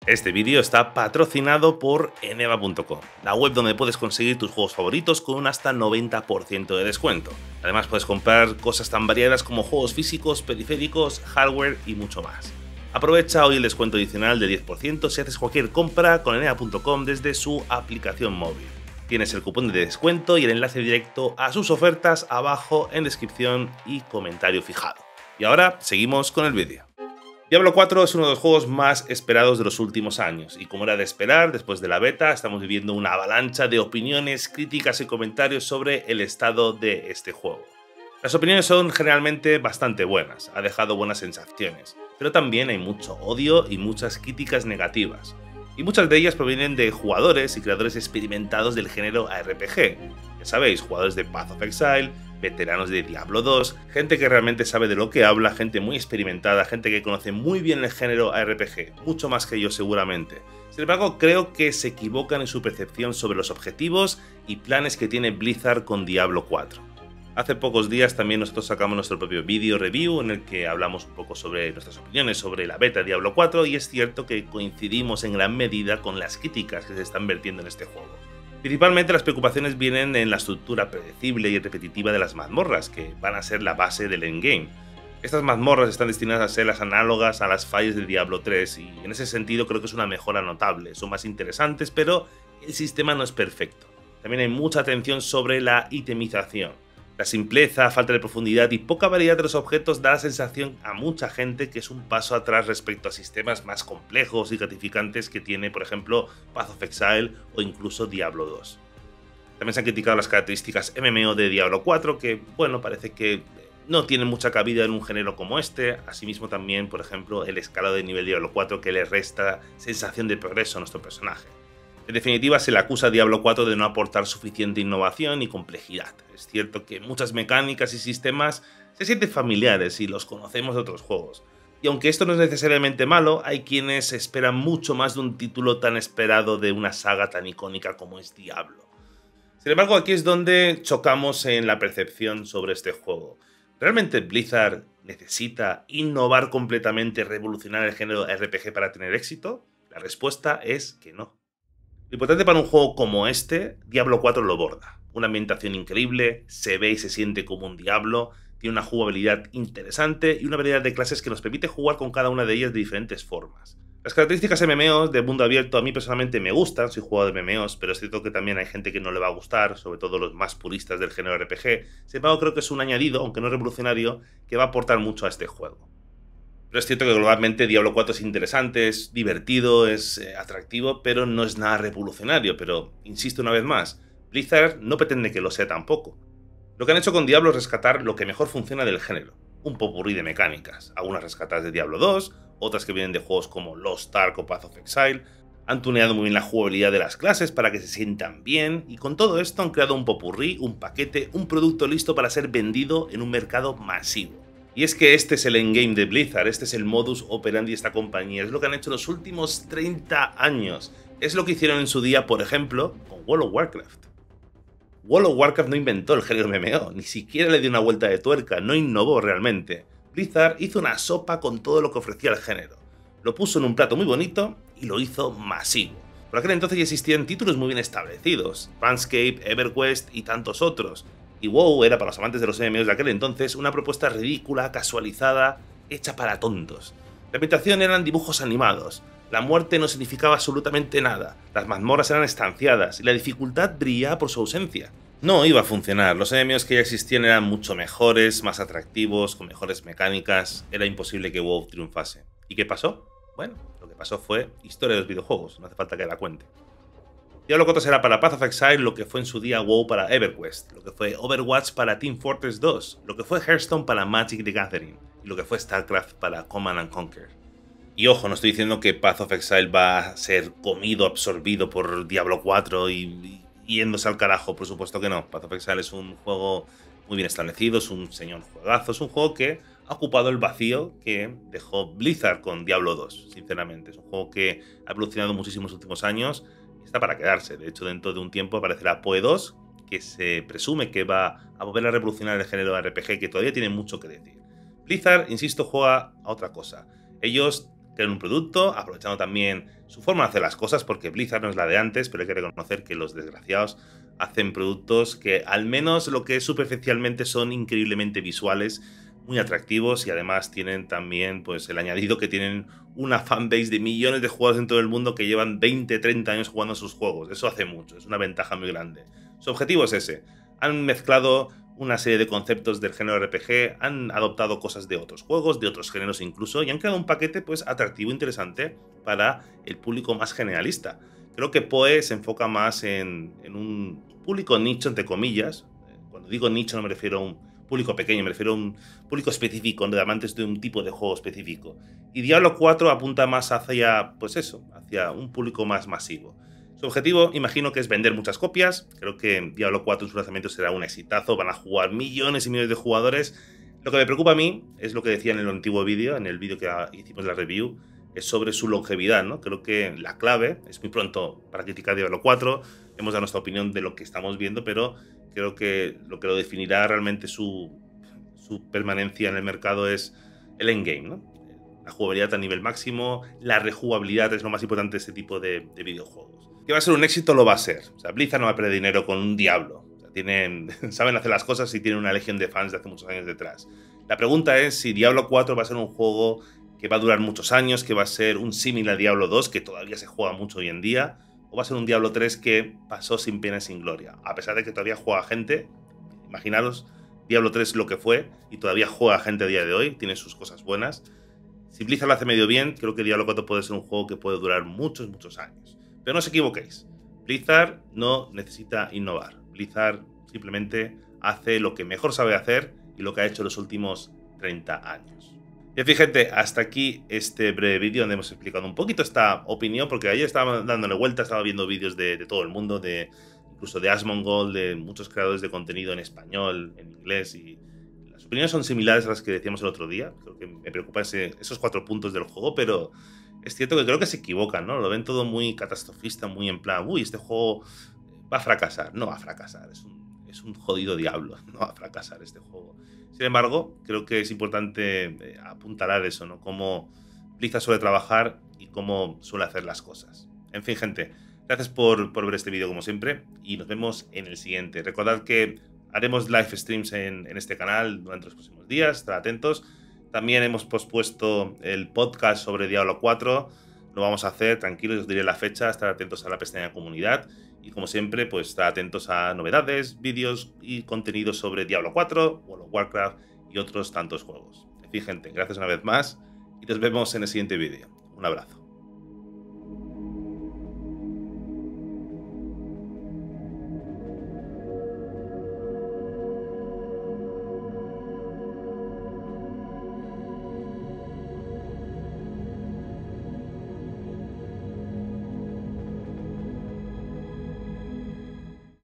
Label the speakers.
Speaker 1: Este vídeo está patrocinado por eneba.com, la web donde puedes conseguir tus juegos favoritos con un hasta 90% de descuento. Además puedes comprar cosas tan variadas como juegos físicos, periféricos, hardware y mucho más. Aprovecha hoy el descuento adicional de 10% si haces cualquier compra con eneba.com desde su aplicación móvil. Tienes el cupón de descuento y el enlace directo a sus ofertas abajo en descripción y comentario fijado. Y ahora seguimos con el vídeo. Diablo 4 es uno de los juegos más esperados de los últimos años, y como era de esperar, después de la beta estamos viviendo una avalancha de opiniones, críticas y comentarios sobre el estado de este juego. Las opiniones son generalmente bastante buenas, ha dejado buenas sensaciones, pero también hay mucho odio y muchas críticas negativas, y muchas de ellas provienen de jugadores y creadores experimentados del género ARPG. Ya sabéis, jugadores de Path of Exile, veteranos de Diablo 2, gente que realmente sabe de lo que habla, gente muy experimentada, gente que conoce muy bien el género ARPG, mucho más que yo seguramente. Sin embargo, creo que se equivocan en su percepción sobre los objetivos y planes que tiene Blizzard con Diablo 4. Hace pocos días también nosotros sacamos nuestro propio vídeo review en el que hablamos un poco sobre nuestras opiniones sobre la beta de Diablo 4, y es cierto que coincidimos en gran medida con las críticas que se están vertiendo en este juego. Principalmente las preocupaciones vienen en la estructura predecible y repetitiva de las mazmorras, que van a ser la base del endgame. Estas mazmorras están destinadas a ser las análogas a las fallas de Diablo 3, y en ese sentido creo que es una mejora notable. Son más interesantes, pero el sistema no es perfecto. También hay mucha atención sobre la itemización. La simpleza, falta de profundidad y poca variedad de los objetos da la sensación a mucha gente que es un paso atrás respecto a sistemas más complejos y gratificantes que tiene, por ejemplo, Path of Exile o incluso Diablo 2. También se han criticado las características MMO de Diablo 4, que, bueno, parece que no tienen mucha cabida en un género como este. Asimismo también, por ejemplo, el escalado de nivel de Diablo 4, que le resta sensación de progreso a nuestro personaje. En definitiva, se le acusa a Diablo 4 de no aportar suficiente innovación y complejidad. Es cierto que muchas mecánicas y sistemas se sienten familiares y los conocemos de otros juegos. Y aunque esto no es necesariamente malo, hay quienes esperan mucho más de un título tan esperado de una saga tan icónica como es Diablo. Sin embargo, aquí es donde chocamos en la percepción sobre este juego. ¿Realmente Blizzard necesita innovar completamente, revolucionar el género RPG para tener éxito? La respuesta es que no. Lo importante para un juego como este, Diablo 4 lo borda. Una ambientación increíble, se ve y se siente como un Diablo, tiene una jugabilidad interesante y una variedad de clases que nos permite jugar con cada una de ellas de diferentes formas. Las características MMOs de mundo abierto a mí personalmente me gustan, soy jugador de MMOs, pero es cierto que también hay gente que no le va a gustar, sobre todo los más puristas del género RPG. Sin embargo, creo que es un añadido, aunque no revolucionario, que va a aportar mucho a este juego. Pero es cierto que globalmente Diablo 4 es interesante, es divertido, es atractivo, pero no es nada revolucionario. Pero, insisto una vez más, Blizzard no pretende que lo sea tampoco. Lo que han hecho con Diablo es rescatar lo que mejor funciona del género, un popurrí de mecánicas, algunas rescatadas de Diablo 2, otras que vienen de juegos como Lost Ark o Path of Exile. Han tuneado muy bien la jugabilidad de las clases para que se sientan bien, y con todo esto han creado un popurrí, un paquete, un producto listo para ser vendido en un mercado masivo. Y es que este es el endgame de Blizzard, este es el modus operandi de esta compañía, es lo que han hecho los últimos 30 años. Es lo que hicieron en su día, por ejemplo, con World of Warcraft. World of Warcraft no inventó el género MMO, ni siquiera le dio una vuelta de tuerca, no innovó realmente. Blizzard hizo una sopa con todo lo que ofrecía el género. Lo puso en un plato muy bonito y lo hizo masivo. Por aquel entonces ya existían títulos muy bien establecidos, RuneScape, EverQuest y tantos otros. Y WoW era para los amantes de los MMOs de aquel entonces una propuesta ridícula, casualizada, hecha para tontos. La ambientación eran dibujos animados, la muerte no significaba absolutamente nada, las mazmorras eran estanciadas y la dificultad brillaba por su ausencia. No iba a funcionar, los MMOs que ya existían eran mucho mejores, más atractivos, con mejores mecánicas, era imposible que WoW triunfase. ¿Y qué pasó? Bueno, lo que pasó fue historia de los videojuegos, no hace falta que la cuente. Diablo 4 será para Path of Exile lo que fue en su día WoW para EverQuest, lo que fue Overwatch para Team Fortress 2, lo que fue Hearthstone para Magic the Gathering, y lo que fue StarCraft para Command & Conquer. Y ojo, no estoy diciendo que Path of Exile va a ser comido, absorbido por Diablo 4 y yéndose al carajo, por supuesto que no. Path of Exile es un juego muy bien establecido, es un señor juegazo, es un juego que ha ocupado el vacío que dejó Blizzard con Diablo 2, sinceramente. Es un juego que ha evolucionado muchísimo en los últimos años, está para quedarse. De hecho, dentro de un tiempo aparecerá PoE 2, que se presume que va a volver a revolucionar el género de RPG, que todavía tiene mucho que decir. Blizzard, insisto, juega a otra cosa. Ellos crean un producto, aprovechando también su forma de hacer las cosas, porque Blizzard no es la de antes, pero hay que reconocer que los desgraciados hacen productos que al menos lo que es superficialmente son increíblemente visuales, muy atractivos, y además tienen también pues el añadido que tienen una fanbase de millones de jugadores en todo el mundo que llevan 20, 30 años jugando a sus juegos. Eso hace mucho, es una ventaja muy grande. Su objetivo es ese. Han mezclado una serie de conceptos del género RPG, han adoptado cosas de otros juegos, de otros géneros incluso, y han creado un paquete pues atractivo e interesante para el público más generalista. Creo que PoE se enfoca más en un público nicho, entre comillas. Cuando digo nicho no me refiero a un público pequeño, me refiero a un público específico, de amantes de un tipo de juego específico. Y Diablo 4 apunta más hacia, pues eso, hacia un público más masivo. Su objetivo, imagino que es vender muchas copias. Creo que Diablo 4 en su lanzamiento será un exitazo, van a jugar millones y millones de jugadores. Lo que me preocupa a mí es lo que decía en el antiguo vídeo, en el vídeo que hicimos la review, es sobre su longevidad, ¿no? Creo que la clave, es muy pronto para criticar Diablo 4, hemos dado nuestra opinión de lo que estamos viendo, pero creo que lo definirá realmente su permanencia en el mercado es el endgame, ¿no? La jugabilidad a nivel máximo, la rejugabilidad es lo más importante de este tipo de videojuegos. Que va a ser un éxito, lo va a ser. O sea, Blizzard no va a perder dinero con un Diablo. O sea, saben hacer las cosas y tienen una legión de fans de hace muchos años detrás. La pregunta es si Diablo 4 va a ser un juego que va a durar muchos años, que va a ser un símil a Diablo 2, que todavía se juega mucho hoy en día, o va a ser un Diablo 3 que pasó sin pena y sin gloria. A pesar de que todavía juega gente, imaginaros Diablo 3 lo que fue, y todavía juega gente a día de hoy, tiene sus cosas buenas. Si Blizzard lo hace medio bien, creo que Diablo 4 puede ser un juego que puede durar muchos, muchos años. Pero no os equivoquéis, Blizzard no necesita innovar. Blizzard simplemente hace lo que mejor sabe hacer y lo que ha hecho los últimos 30 años. Y fíjate, hasta aquí este breve vídeo donde hemos explicado un poquito esta opinión, porque ayer estaba dándole vuelta, estaba viendo vídeos de todo el mundo, incluso de Asmongold, de muchos creadores de contenido en español, en inglés, y las opiniones son similares a las que decíamos el otro día. Creo que me preocupan esos 4 puntos del juego, pero es cierto que creo que se equivocan, ¿no? Lo ven todo muy catastrofista, muy en plan, uy, este juego va a fracasar. No va a fracasar, es un jodido Diablo, no va a fracasar este juego. Sin embargo, creo que es importante apuntalar eso, ¿no? Cómo Blizzard suele trabajar y cómo suele hacer las cosas. En fin, gente, gracias por ver este vídeo como siempre y nos vemos en el siguiente. Recordad que haremos live streams en este canal durante los próximos días, estar atentos. También hemos pospuesto el podcast sobre Diablo 4. Lo vamos a hacer, tranquilos, os diré la fecha, estar atentos a la pestaña comunidad. Y como siempre, pues estar atentos a novedades, vídeos y contenidos sobre Diablo 4, World of Warcraft y otros tantos juegos. En fin, gente, gracias una vez más y nos vemos en el siguiente vídeo. Un abrazo.